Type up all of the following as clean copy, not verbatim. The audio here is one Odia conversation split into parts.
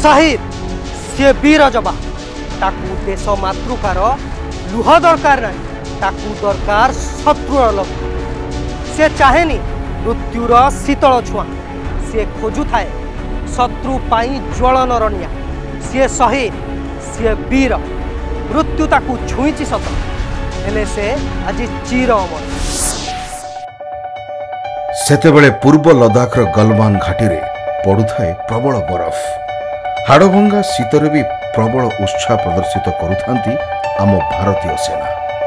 शहीद सी वीर जवान ताकू देश मातृकार लुह दरकार नहीं ताकू दरकार शत्रुर लक्ष्य से चाहेनी मृत्युर शीतल छुआ सी खोजु थाए शत्रु पाई ज्वलनर निया सी शहीद सी वीर मृत्यु ताकू छुईची सत हेले से आज चिर अमर सेतेबेले पूर्व लद्दाखर गलवान घाटी रे पड़ुथाए प्रबल बरफ हाड़भंगा शीतर भी प्रबल उत्साह प्रदर्शित करुथांती आम भारतीय सेना।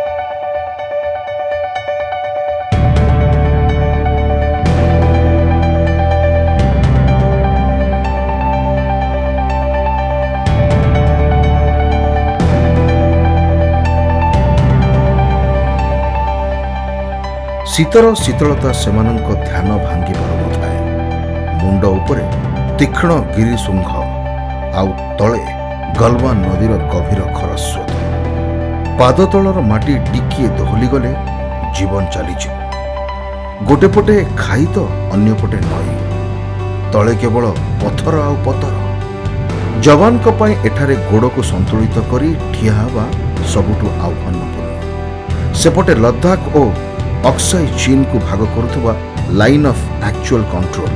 शीतर शीतलता सेमानंक ध्यान भांगी पारु नथाए। मुंड उपरे तीक्ष्ण गिरिशृंग आउ तले गलवान नदीर गभीर खरस्रोत पाद तलर माटी टिकिए दोहली गले जीवन चलीज गोटे पटे खाई तो अन्य पटे नई तले केवल पथर आउ पतर जवान को पाई एठारे गोड़ को संतुलित करी ठिया हवा सबुठु आह्वानपूर्ण सेपटे लद्दाख और अक्साई चीन को भाग करुवा लाइन ऑफ एक्चुअल कंट्रोल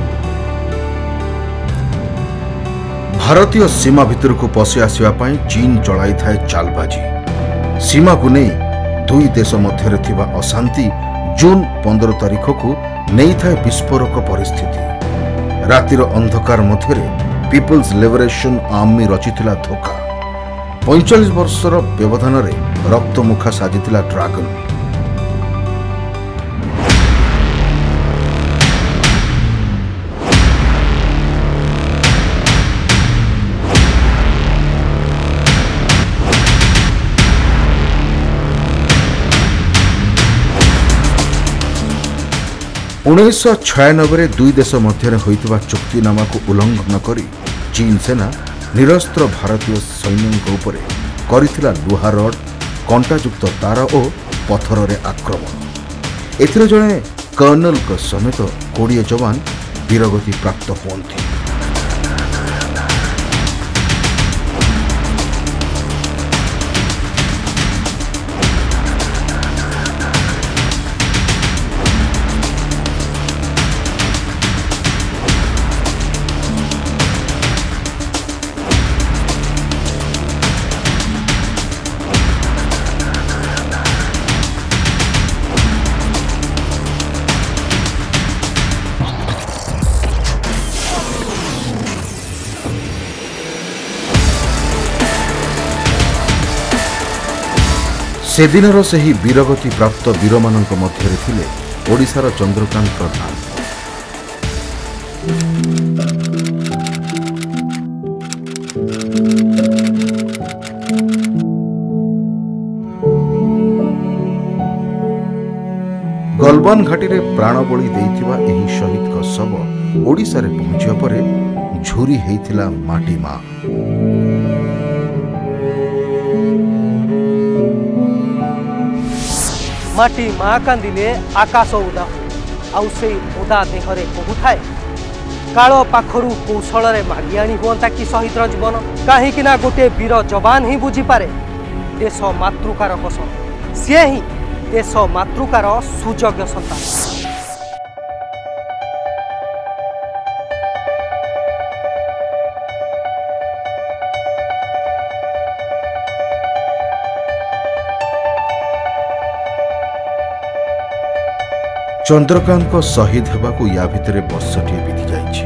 भारतीय सीमा भितर को पशि आसवा चीन चलाई थाए चालबाजी सीमा को नहीं दुई देश मध्य थिबा अशांति जून 15 तारिख को नहीं थाए विस्फोरक परिस्थिति रातिर अंधकार मध्य पीपल्स लिबरेशन आर्मी रचिथिला धोखा 45 वर्षर व्यवधान रे रक्तमुखा साजिथिला ड्रैगन उन्नीस 1996 दुई देश मध्य होइतबा चुक्तिनामा को उल्लंघन करी चीन सेना निरस्त्र भारतीय सैन्यों उपरे करिथिला लुहा रड कंटायुक्त तार और पथर रे आक्रमण एथिरे जणे कर्नल को समेत 20 जवान वीरगति प्राप्त होती। से दिनर से ही वीरगति प्राप्त वीर मानक मध्य थिले ओडिशार चंद्रकांत प्रधान गलवान घाटी रे प्राणबली देइथिबा एही शहीद का शव ओडिशा रे पहुंचिया परे झुरी हेइथिला माटी मा माटी माँ कांदिले आकाश उदा आउ से उदा देहरे कहुए काल पाखरु कौशल मागी आनी हुआ कि शहीद जीवन कहीं गोटे वीर जवान ही बुझीपे देश मातृकार कसम सी ही देश मातृकार सुयोग्य सन्तान। चंद्रकांत को शहीद होगा को या भितरे वर्षटी बीती जाइछि।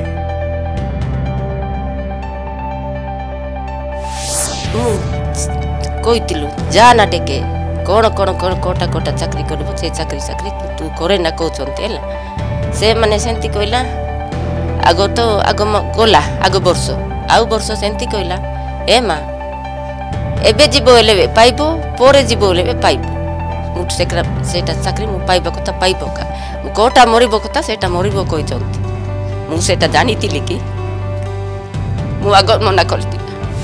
कोइतिलु जा ना टेके कोण कोण कोण कोटा कोटा चाकरी करबो से चाकरी चाकरी तू करे ना कहउचंते हला से माने सेंती कहला आगो तो आगो गोला आगो वर्ष आउ वर्ष सेंती कहला ए मा एबे जीवो हेले पाइबो पोरे जीवो हेले पाइबो सेटा चाकरी मु पाइबा कथा पाइबो का कोटा मरिबो कथा सेटा मरिबो कहउचंती मु सेटा जानितिली कि मु आगो मना करती।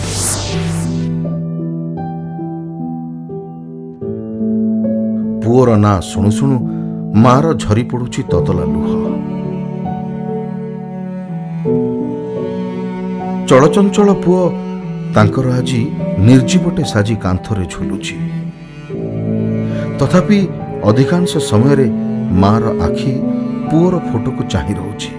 पुअर ना शुणु शुणु मार झरी पड़ुछि ततला लुह। ଚଳଚଞ୍ଚଳ ପୁଅ ତାଙ୍କର ଆଜି ନିର୍ଜୀବଟେ ସାଜି କାନ୍ଥରେ ଝୁଲୁଛି। ତଥାପି ଅଧିକାଂଶ ସମୟରେ ମାର ଆଖି ପୁଅର ଫଟୋକୁ ଚାହିଁ ରହୁଛି।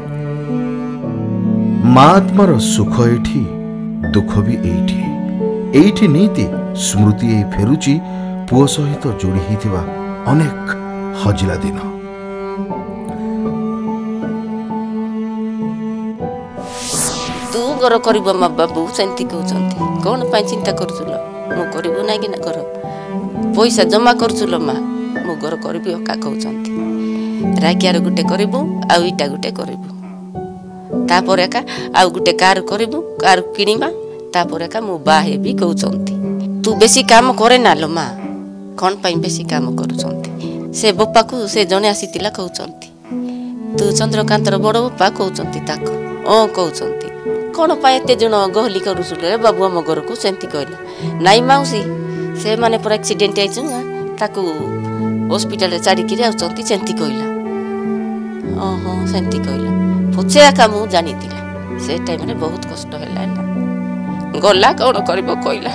ମା ଆତ୍ମାର ସୁଖ ଏଇଠି, ଦୁଃଖ ବି ଏଇଠି। ଏଇଠି ନୀତି ସ୍ମୃତି ଏଇ ଫେରୁଛି ପୁଅ ସହିତ ଯୋଡ଼ି ହୋଇଥିବା ଅନେକ ହଜିଲା ଦିନ। ତୁ ଘର କରିବ ମା ବାବୁ ସେମିତି କହୁଛନ୍ତି। କ'ଣ ପାଇଁ ଚିନ୍ତା କରୁଥିଲ? ମୁଁ କରିବୁ ନାଇଁ କି ନା ଘର ପଇସା ଜମା କରୁଥିଲ ମା, ମୁଁ ଘର କରିବି ଅକା କହୁଛନ୍ତି। ରାଗିଆର ଗୋଟେ କରିବୁ, ଆଉ ଇଟା ଗୋଟେ କରିବୁ, ତାପରେ ଏକା ଆଉ ଗୋଟେ କାର କରିବୁ, କାର କିଣିବା, ତାପରେ ଏକା ମୁଁ ବାହା ହେବି କହୁଛନ୍ତି। ତୁ ବେଶୀ କାମ କରେ ନା ଲୋ ମା, କ'ଣ ପାଇଁ ବେଶୀ କାମ କରୁଛନ୍ତି? ସେ ବୋପାକୁ ସେ ଜଣେ ଆସିଥିଲା କହୁଛନ୍ତି। ତୁ ଚନ୍ଦ୍ରକାନ୍ତର ବଡ଼ ବୋପା କହୁଛନ୍ତି ତାକୁ। କହୁଛନ୍ତି କ'ଣ ପାଇଁ ଏତେ ଜଣ ଗହଲି କରୁଥିଲୁ ରେ ବାବୁ ଆମ ଘରକୁ? ସେମିତି କହିଲା। ନାଇଁ ମାଉସୀ, ସେମାନେ ପୁରା ଆକ୍ସିଡେଣ୍ଟ ହେଇଛୁ ନା, ତାକୁ ହସ୍ପିଟାଲରେ ଛାଡ଼ିକିରି ଆଉଛନ୍ତି ସେମିତି କହିଲା। ସେମିତି କହିଲା। ପଛେ ଏକା ମୁଁ ଜାଣିଥିଲା। ସେ ଟାଇମରେ ବହୁତ କଷ୍ଟ ହେଲା। ଗଲା କ'ଣ କରିବ କହିଲା।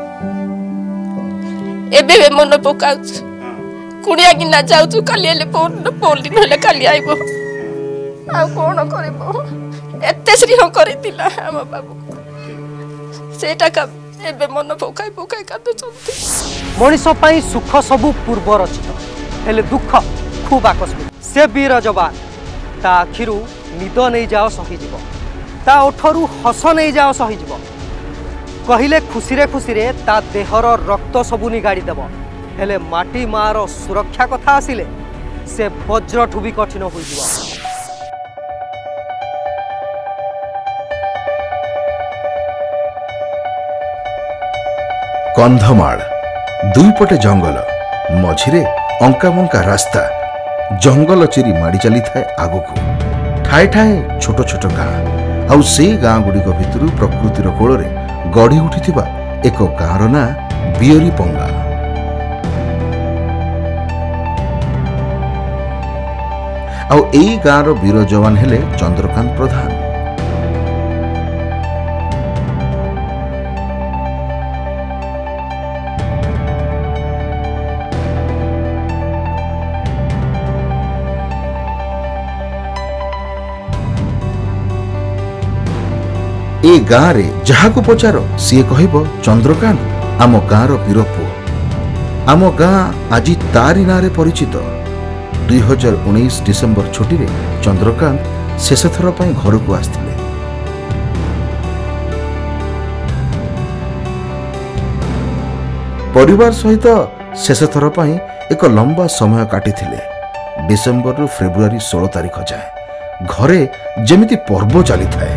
ଏବେ ମନ ପକାଉଛୁ, କୁଣିଆ କିନା ଯାଉଛୁ, କାଲି ହେଲେ ପରଦିନ ହେଲେ କାଲି ଆଇବ। ଆଉ କ'ଣ କରିବ? ଏତେ ସ୍ନେହ କରିଥିଲା ଆମ ବାବୁ, ସେଇଟା ଏବେ ମନ ପକାଇ ପକାଇ କାନ୍ଦୁଛନ୍ତି। ମଣିଷ ପାଇଁ ସୁଖ ସବୁ ପୂର୍ବ ରଚିତ, ହେଲେ ଦୁଃଖ ଖୁବ୍ ଆକସ୍ମିକ। ସେ ବୀର ଯବାନ, ତା ଆଖିରୁ ନିଦ ନେଇଯାଅ ସହିଯିବ, ତା ଓଠରୁ ହସ ନେଇଯାଅ ସହିଯିବ। କହିଲେ ଖୁସିରେ ଖୁସିରେ ତା ଦେହର ରକ୍ତ ସବୁ ନିଗାଡ଼ି ଦେବ, ହେଲେ ମାଟି ମାର ସୁରକ୍ଷା କଥା ଆସିଲେ ସେ ବଜ୍ରଠୁ ବି କଠିନ ହୋଇଯିବ। କନ୍ଧମାଳ ଦୁଇପଟେ ଜଙ୍ଗଲ, ମଝିରେ ଅଙ୍କାବଙ୍କା ରାସ୍ତା। ଜଙ୍ଗଲ ଚିରି ମାଡ଼ି ଚାଲିଥାଏ ଆଗକୁ। ଠାଏ ଠାଏ ଛୋଟ ଛୋଟ ଗାଁ, ଆଉ ସେଇ ଗାଁ ଗୁଡ଼ିକ ଭିତରୁ ପ୍ରକୃତିର କୋଳରେ ଗଢ଼ି ଉଠିଥିବା ଏକ ଗାଁର ନାଁ ବିୟରିପଙ୍ଗା। ଆଉ ଏଇ ଗାଁର ବୀର ଯବାନ ହେଲେ ଚନ୍ଦ୍ରକାନ୍ତ ପ୍ରଧାନ। ଏ ଗାଁରେ ଯାହାକୁ ପଚାର ସିଏ କହିବ ଚନ୍ଦ୍ରକାନ୍ତ ଆମ ଗାଁର ବୀର ପୁଅ। ଆମ ଗାଁ ଆଜି ତାରି ନାଁରେ ପରିଚିତ। 2019 ଡିସେମ୍ବର ଛୁଟିରେ ଚନ୍ଦ୍ରକାନ୍ତ ଶେଷ ଥର ପାଇଁ ଘରକୁ ଆସିଥିଲେ। ପରିବାର ସହିତ ଶେଷ ଥର ପାଇଁ ଏକ ଲମ୍ବା ସମୟ କାଟିଥିଲେ। ଡିସେମ୍ବରରୁ ଫେବୃଆରୀ 16 ତାରିଖ ଯାଏ ଘରେ ଯେମିତି ପର୍ବ ଚାଲିଥାଏ।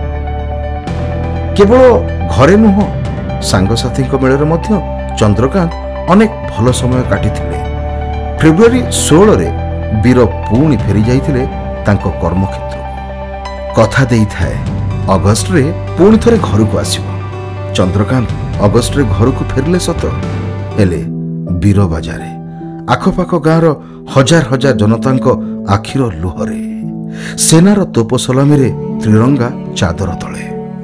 କେବଳ ଘରେ ନୁହଁ, ସାଙ୍ଗସାଥୀଙ୍କ ମେଳରେ ମଧ୍ୟ ଚନ୍ଦ୍ରକାନ୍ତ ଅନେକ ଭଲ ସମୟ କାଟିଥିଲେ। ଫେବୃଆରୀ 16ରେ ବୀର ପୁଣି ଫେରି ଯାଇଥିଲେ ତାଙ୍କ କର୍ମକ୍ଷେତ୍ରକୁ। କଥା ଦେଇଥାଏ ଅଗଷ୍ଟରେ ପୁଣି ଥରେ ଘରକୁ ଆସିବ। ଚନ୍ଦ୍ରକାନ୍ତ ଅଗଷ୍ଟରେ ଘରକୁ ଫେରିଲେ ସତ, ହେଲେ ବୀର ବାଜାରେ ଆଖପାଖ ଗାଁର ହଜାର ହଜାର ଜନତାଙ୍କ ଆଖିର ଲୁହରେ, ସେନାର ତୋପ ସଲାମିରେ ତ୍ରିରଙ୍ଗା ଚାଦର ତଳେ।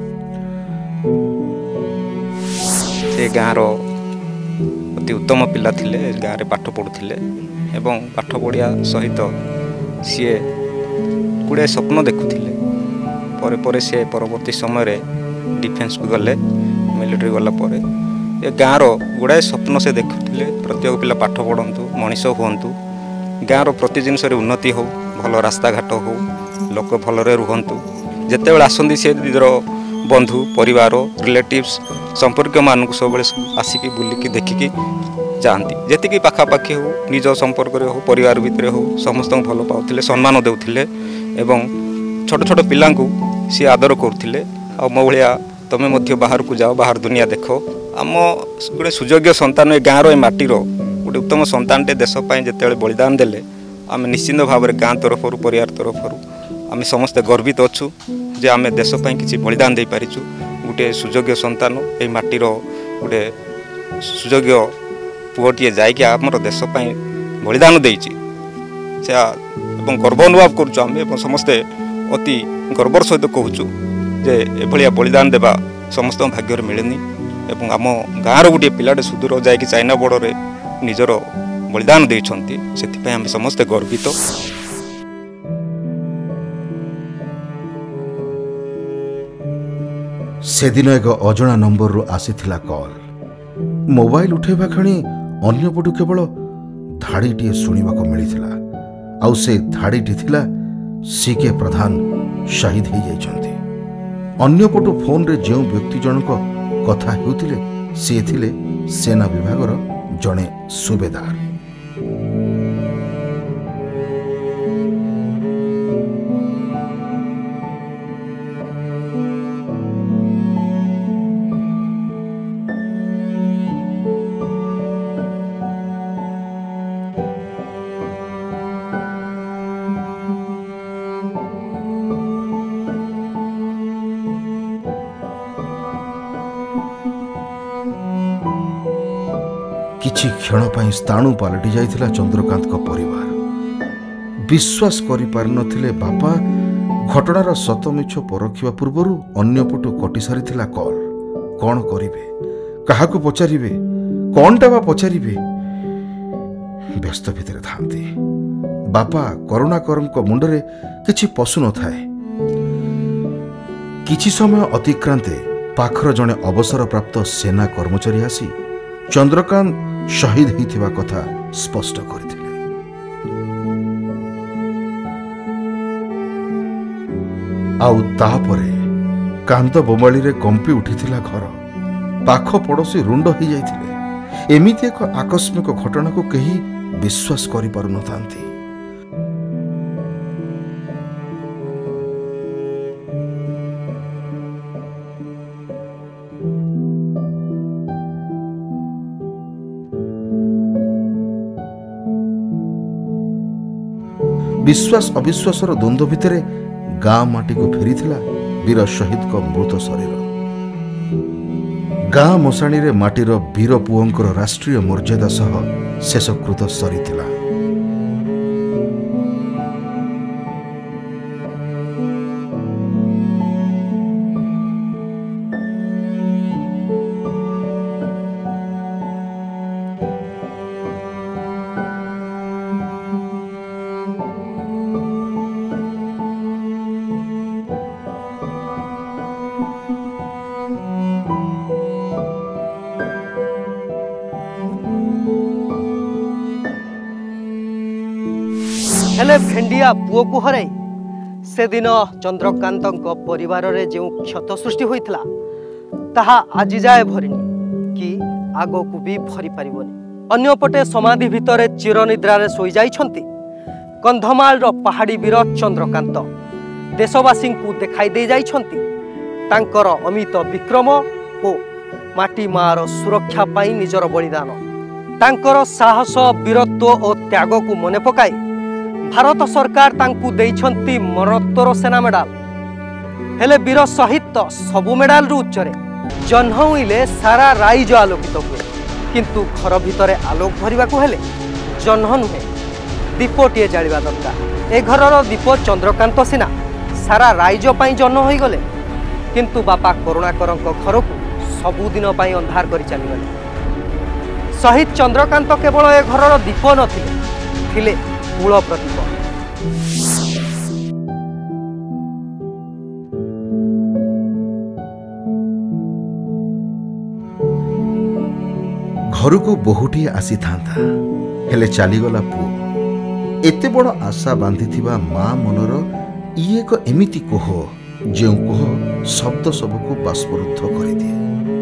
ସେ ଗାଁର ଅତି ଉତ୍ତମ ପିଲା ଥିଲେ, ଗାଁରେ ପାଠ ପଢ଼ୁଥିଲେ ଏବଂ ପାଠ ପଢ଼ିବା ସହିତ ସିଏ ଗୁଡ଼ାଏ ସ୍ୱପ୍ନ ଦେଖୁଥିଲେ। ପରେ ପରେ ସେ ପରବର୍ତ୍ତୀ ସମୟରେ ଡିଫେନ୍ସକୁ ଗଲେ। ମିଲିଟାରୀ ଗଲା ପରେ ଏ ଗାଁର ଗୁଡ଼ାଏ ସ୍ୱପ୍ନ ସେ ଦେଖୁଥିଲେ। ପ୍ରତ୍ୟେକ ପିଲା ପାଠ ପଢ଼ନ୍ତୁ, ମଣିଷ ହୁଅନ୍ତୁ, ଗାଁର ପ୍ରତି ଜିନିଷରେ ଉନ୍ନତି ହେଉ, ଭଲ ରାସ୍ତାଘାଟ ହେଉ, ଲୋକ ଭଲରେ ରୁହନ୍ତୁ। ଯେତେବେଳେ ଆସନ୍ତି ସେ ନିଜର ବନ୍ଧୁ, ପରିବାର, ରିଲେଟିଭ୍ସ, ସମ୍ପର୍କୀୟମାନଙ୍କୁ ସବୁବେଳେ ଆସିକି ବୁଲିକି ଦେଖିକି ଯାଆନ୍ତି। ଯେତିକି ପାଖାପାଖି ହେଉ, ନିଜ ସମ୍ପର୍କରେ ହେଉ, ପରିବାର ଭିତରେ ହେଉ, ସମସ୍ତଙ୍କୁ ଭଲ ପାଉଥିଲେ, ସମ୍ମାନ ଦେଉଥିଲେ ଏବଂ ଛୋଟ ଛୋଟ ପିଲାଙ୍କୁ ସିଏ ଆଦର କରୁଥିଲେ। ଆଉ ମୋ ଭଳିଆ ତୁମେ ମଧ୍ୟ ବାହାରକୁ ଯାଅ, ବାହାର ଦୁନିଆ ଦେଖ। ଆମ ଗୋଟେ ସୁଯୋଗ୍ୟ ସନ୍ତାନ, ଏ ଗାଁର, ଏ ମାଟିର ଗୋଟେ ଉତ୍ତମ ସନ୍ତାନଟେ ଦେଶ ପାଇଁ ଯେତେବେଳେ ବଳିଦାନ ଦେଲେ, ଆମେ ନିଶ୍ଚିନ୍ତ ଭାବରେ ଗାଁ ତରଫରୁ, ପରିବାର ତରଫରୁ ଆମେ ସମସ୍ତେ ଗର୍ବିତ ଅଛୁ ଯେ ଆମେ ଦେଶ ପାଇଁ କିଛି ବଳିଦାନ ଦେଇପାରିଛୁ। ଗୋଟିଏ ସୁଯୋଗ୍ୟ ସନ୍ତାନ, ଏଇ ମାଟିର ଗୋଟେ ସୁଯୋଗ୍ୟ ପୁଅଟିଏ ଯାଇକି ଆମର ଦେଶ ପାଇଁ ବଳିଦାନ ଦେଇଛି। ସେ ଏବଂ ଗର୍ବ ଅନୁଭବ କରୁଛୁ ଆମେ ଏବଂ ସମସ୍ତେ ଅତି ଗର୍ବର ସହିତ କହୁଛୁ जे एभलिया बलिदान देवा समस्त भाग्य मिलेनी एवं आम गाँव गोटे पिलाटे सुदूर जाकि चाइना बॉर्डर निजर बलिदान देइछंती सेथिपय आम समस्त गर्वित। से दिन एक अजणा नंबर रु आसीथिला कॉल। मोबाइल उठेबा खणी अन्य पटु केवल धाड़ीटी शुणा मिलता आउ से धाड़ीटी थिला सीके प्रधान शहीद हो जाइछंती। अन्य पटु फोन रे जो व्यक्ति जनक कथा हेउथिले से थिले सेना विभागर जणे सुबेदार। किछि क्षण पाई स्थाणु पलटि जाइथिला चंद्रकांत को परिवार। विश्वास करि पार नथिले बापा घटनार सतमिछ परखिबा पूर्वरु अन्य पटु कटि सारिथिला कॉल। कौन करिवे, काहाकु पचारिवे, कौनटा बा पचारिवे, व्यस्त भितरे थांती। बापा करुणाकरम को मुंडरे किछि पशु न थाए। किछि समय अतिक्रांते पाखर जणे अवसर प्राप्त सेना कर्मचारी आसी चंद्रकांत शहीद होइथिबा कथा स्पष्ट करथिले। आउ तापरे कांद बोमाली रे कंपी उठिथिला घर। पाख पड़ोसी रुंड हो जाइथिले। एमिति एक आकस्मिक घटना को केही विश्वास करि पारु नथांती। विश्वास अविश्वासर द्वंद्व भितरे गाँ माटी को फेरीथिला वीर शहीद को मृत शरीर। गाँ मशाणी रे माटीर वीर पुओंकर राष्ट्रीय मर्यादा सह शेषकृत सरीथिला। हेले भेंडिया पुओ को हराई से दिन चंद्रकांत परिवार रे जो क्षत सृष्टि होइथिला ताहा आज जाए भरिनी कि आगो को भी भरी पारिबनी। अन्यपटे समाधि भितरे चिरनिद्रा रे सोई जाइछंती कंधमाल रो पहाड़ी वीर चंद्रकांत। देशवासी को देखाई दे जाइछंती तांकर अमित विक्रम ओ माटी मार सुरक्षा पाई निजर बलिदान। तांकर साहस वीरत्व और त्याग को मने पकाई भारत सरकार तांकु देइछंती मरणोत्तर सेना मेडाल। हेले वीर शहीद तो सबु मेडाल रु उच्चरे। जह्न उइले सारा राइज आलोकित हुए किंतु घर भितरे आलोक भरिबा को हेले जह्न नुहे दीपटीए जालिबा दरकार। ए घरर दीप चंद्रकांत सिना सारा राइज पई जह्न होई गले किंतु बापा करुणाकरंक घर को सबुदिन पई अंधार करि चलीगले। शहीद चंद्रकांत केवल ए घरर दीप नथिले थिले मूल प्रतीक। घर को बहुटी आसी थांता हेले चलीगला पुओ। एते बड़ आशा बांधिथिबा मां मनर इए एक एमिति कोह जो कोह शब्द सबको बाष्परुद्ध कर दिए।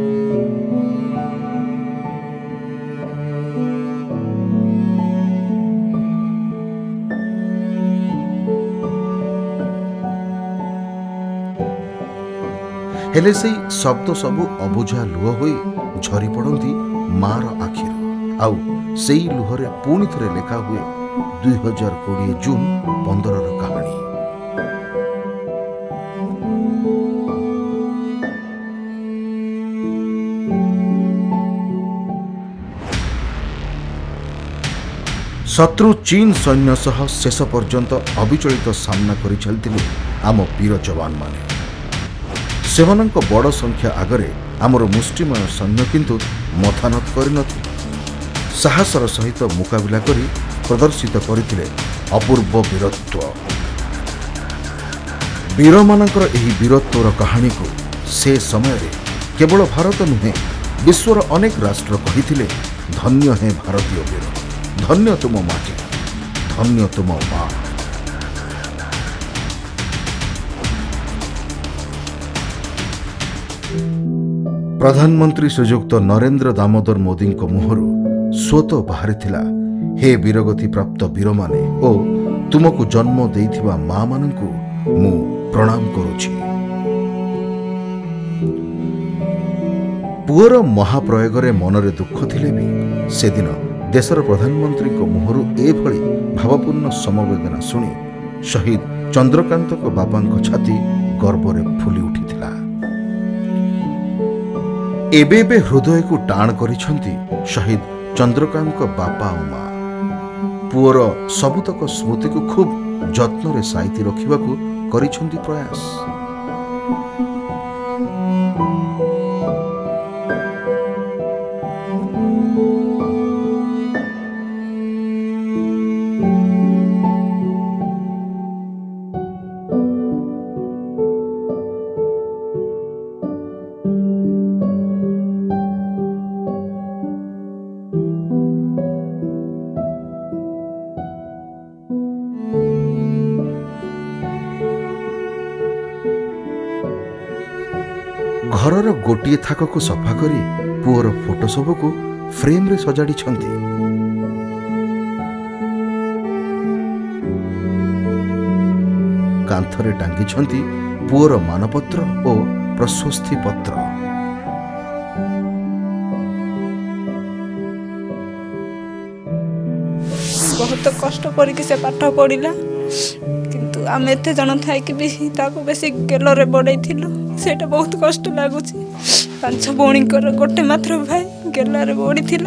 हेले से शब्द सबु अबुझा लुह होई झरी पड़ती मार आखिर आउ से लुहरे पुणी थे लेखा हुए 2020 जून 15 कहानी। शत्रु चीन सैन्य सह शेष पर्यंत अविचलित सामना कर चलते आम वीर जवान माने। ସେମାନଙ୍କ ବଡ଼ ସଂଖ୍ୟା ଆଗରେ ଆମର ମୁଷ୍ଟିମୟ ସୈନ୍ୟ କିନ୍ତୁ ମଥାନତ କରିନଥିଲେ। ସାହସର ସହିତ ମୁକାବିଲା କରି ପ୍ରଦର୍ଶିତ କରିଥିଲେ ଅପୂର୍ବ ବୀରତ୍ୱ। ବୀରମାନଙ୍କର ଏହି ବୀରତ୍ୱର କାହାଣୀକୁ ସେ ସମୟରେ କେବଳ ଭାରତ ନୁହେଁ ବିଶ୍ୱର ଅନେକ ରାଷ୍ଟ୍ର କହିଥିଲେ, ଧନ୍ୟ ହେ ଭାରତୀୟ ବୀର, ଧନ୍ୟ ତୁମ ମାଟି, ଧନ୍ୟ ତୁମ ମା। ପ୍ରଧାନମନ୍ତ୍ରୀ ଶ୍ରୀଯୁକ୍ତ ନରେନ୍ଦ୍ର ଦାମୋଦର ମୋଦିଙ୍କ ମୁହଁରୁ ସ୍ୱତ ବାହାରିଥିଲା, ହେ ବୀରଗତି ପ୍ରାପ୍ତ ବୀରମାନେ ଓ ତୁମକୁ ଜନ୍ମ ଦେଇଥିବା ମାମାନଙ୍କୁ ମୁଁ ପ୍ରଣାମ କରୁଛି। ପୁଅର ମହାପ୍ରୟୋଗରେ ମନରେ ଦୁଃଖ ଥିଲେ ବି ସେଦିନ ଦେଶର ପ୍ରଧାନମନ୍ତ୍ରୀଙ୍କ ମୁହଁରୁ ଏଭଳି ଭାବପୂର୍ଣ୍ଣ ସମବେଦନା ଶୁଣି ଶହୀଦ ଚନ୍ଦ୍ରକାନ୍ତଙ୍କ ବାପାଙ୍କ ଛାତି ଗର୍ବରେ ଫୁଲି ଉଠିଥିଲା। ଏବେ ଏବେ ହୃଦୟକୁ ଟାଣ କରିଛନ୍ତି ଶହୀଦ ଚନ୍ଦ୍ରକାନ୍ତଙ୍କ ବାପା ଓ ମା। ପୁଅର ସବୁତକ ସ୍ମୃତିକୁ ଖୁବ୍ ଯତ୍ନରେ ସାଇତି ରଖିବାକୁ କରିଛନ୍ତି ପ୍ରୟାସ। ଘରର ଗୋଟିଏ ଥାକକୁ ସଫା କରି ପୁଅର ଫଟୋ ସବୁକୁ ଫ୍ରେମ୍ରେ ସଜାଡ଼ିଛନ୍ତି। କାନ୍ଥରେ ଟାଙ୍ଗିଛନ୍ତି ପୁଅର ମାନପତ୍ର ଓ ପ୍ରଶସ୍ତି ପତ୍ର। ବହୁତ କଷ୍ଟ କରିକି ସେ ପାଠ ପଢ଼ିଲା, କିନ୍ତୁ ଆମେ ଏତେ ଜଣ ଥାଇକି ବି ତାକୁ ବେଶୀ ଗେଲରେ ବଢ଼େଇଥିଲୁ। ସେଇଟା ବହୁତ କଷ୍ଟ ଲାଗୁଛି। 5 ଭଉଣୀଙ୍କର ଗୋଟେ ମାତ୍ର ଭାଇ ଗେଲରେ ବଢ଼ିଥିଲା।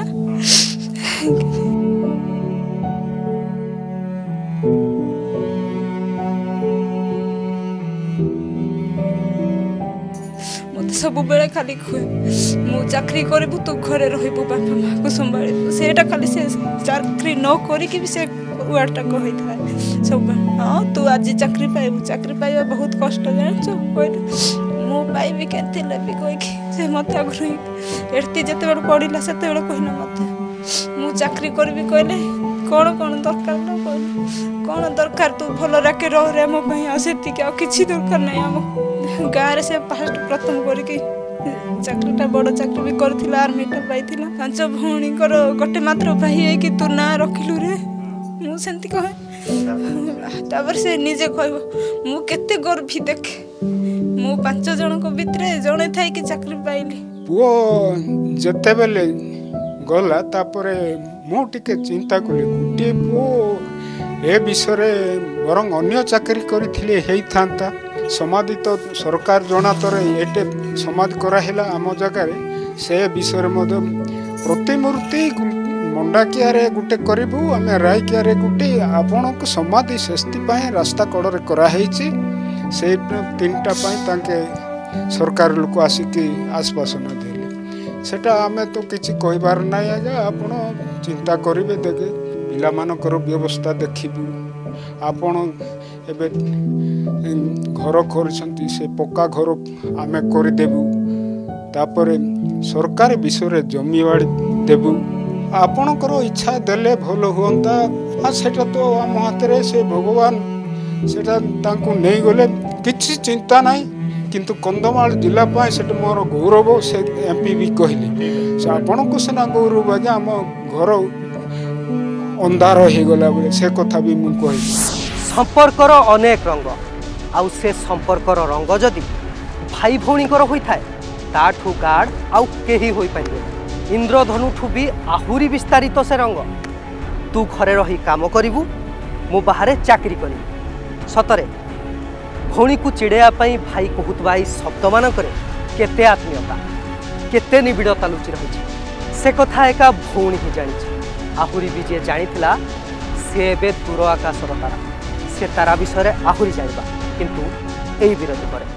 ମୋତେ ସବୁବେଳେ ଖାଲି କୁହେ, ମୁଁ ଚାକିରି କରିବୁ, ତୁ ଘରେ ରହିବୁ, ବାପା ମାଆକୁ ସମ୍ଭାଳିବୁ। ସେଇଟା ଖାଲି ସେ ଚାକିରି ନ କରିକି ବି ସେ ୱାର୍ଡ଼ଟା କହିଥାଏ ସବୁବେଳେ। ହଁ ତୁ ଆଜି ଚାକିରି ପାଇବୁ, ଚାକିରି ପାଇବା ବହୁତ କଷ୍ଟ ଜାଣିଛୁ କହିଲେ। ମୁଁ ପାଇବି କେମିତି ବି କହିକି ସେ ମୋତେ ଆଗରୁ ଏଠି ଯେତେବେଳେ ପଢ଼ିଲା ସେତେବେଳେ କହିଲା ମୋତେ ମୁଁ ଚାକିରି କରିବି। କହିଲେ କ'ଣ କ'ଣ ଦରକାର ନ କହିଲେ କ'ଣ ଦରକାର, ତୁ ଭଲ ରାକେ ରହରେ ଆମ ପାଇଁ, ଆଉ ସେତିକି, ଆଉ କିଛି ଦରକାର ନାହିଁ। ଆମ ଗାଁରେ ସେ ପ୍ରଥମ କରିକି ଚାକିରିଟା ବଡ଼ ଚାକିରି ବି କରିଥିଲା, ଆର୍ମିଟା ପାଇଥିଲା। 5 ଭଉଣୀଙ୍କର ଗୋଟେ ମାତ୍ର ଭାଇ ହେଇକି ତୁ ନାଁ ରଖିଲୁ ରେ। ମୁଁ ସେମିତି କହେ। ତାପରେ ସେ ନିଜେ କହିବ, ମୁଁ କେତେ ଗର୍ବୀ ଦେଖେ, ମୁଁ 5 ଜଣଙ୍କ ଭିତରେ ଜଣେ ଥାଇକି ଚାକିରି ପାଇଲି। ପୁଅ ଯେତେବେଳେ ଗଲା ତାପରେ ମୁଁ ଟିକେ ଚିନ୍ତା କଲି, ଗୋଟିଏ ପୁଅ ଏ ବିଷୟରେ ବରଂ ଅନ୍ୟ ଚାକିରି କରିଥିଲେ ହେଇଥାନ୍ତା। ସମାଧି ତ ସରକାର ଜଣାତରେ ଏଟେ ସମାଧି କରାହେଲା ଆମ ଜାଗାରେ। ସେ ବିଷୟରେ ମଧ୍ୟ ପ୍ରତିମୂର୍ତ୍ତି ମଣ୍ଡାକିଆରେ ଗୋଟେ କରିବୁ, ଆମେ ରାଇକିଆରେ ଗୋଟେ, ଆପଣଙ୍କୁ ସମାଧି ସେସ୍ତି ପାଇଁ ରାସ୍ତା କଡ଼ରେ କରାହେଇଛି। ସେଇ 3ଟା ପାଇଁ ତାଙ୍କେ ସରକାର ଲୋକ ଆସିକି ଆଶ୍ୱାସନା ଦେଲେ। ସେଟା ଆମେ ତ କିଛି କହିବାର ନାହିଁ ଆଜ୍ଞା, ଆପଣ ଚିନ୍ତା କରିବେ, ଦେଖେ ପିଲାମାନଙ୍କର ବ୍ୟବସ୍ଥା ଦେଖିବୁ। ଆପଣ ଏବେ ଘର କରିଛନ୍ତି, ସେ ପକ୍କା ଘର ଆମେ କରିଦେବୁ। ତାପରେ ସରକାର ବିଷୟରେ ଜମିବାଡ଼ି ଦେବୁ। ଆପଣଙ୍କର ଇଚ୍ଛା ଦେଲେ ଭଲ ହୁଅନ୍ତା। ସେଟା ତ ଆମ ହାତରେ, ସେ ଭଗବାନ ସେଟା ତାଙ୍କୁ ନେଇଗଲେ କିଛି ଚିନ୍ତା ନାହିଁ। କିନ୍ତୁ କନ୍ଧମାଳ ଜିଲ୍ଲା ପାଇଁ ସେଟା ମୋର ଗୌରବ। ସେ MP ବି କହିଲେ, ସେ ଆପଣଙ୍କୁ ସିନା ଗୌରବ ଆଜ୍ଞା, ଆମ ଘର ଅନ୍ଧାର ହେଇଗଲା ବୋଲି ସେ କଥା ବି ମୁଁ କହିବି। ସମ୍ପର୍କର ଅନେକ ରଙ୍ଗ, ଆଉ ସେ ସମ୍ପର୍କର ରଙ୍ଗ ଯଦି ଭାଇ ଭଉଣୀଙ୍କର ହୋଇଥାଏ ତାଠୁ ଗାଢ଼ ଆଉ କେହି ହୋଇପାରିବେ। ଇନ୍ଦ୍ରଧନୁଠୁ ବି ଆହୁରି ବିସ୍ତାରିତ ସେ ରଙ୍ଗ। ତୁ ଘରେ ରହି କାମ କରିବୁ, ମୁଁ ବାହାରେ ଚାକିରି କରିବି। ସତରେ ଭଉଣୀକୁ ଚିଡ଼େଇବା ପାଇଁ ଭାଇ କହୁଥିବା ଏହି ଶବ୍ଦମାନଙ୍କରେ କେତେ ଆତ୍ମୀୟତା, କେତେ ନିବିଡ଼ତା ଲୁଚି ରହିଛି ସେ କଥା ଏକା ଭଉଣୀ ହିଁ ଜାଣିଛି। ଆହୁରି ବି ଯିଏ ଜାଣିଥିଲା ସେ ଏବେ ଦୂର ଆକାଶର ତାରା। ସେ ତାରା ବିଷୟରେ ଆହୁରି ଜାଣିବା, କିନ୍ତୁ ଏହି ବିରତି ପରେ।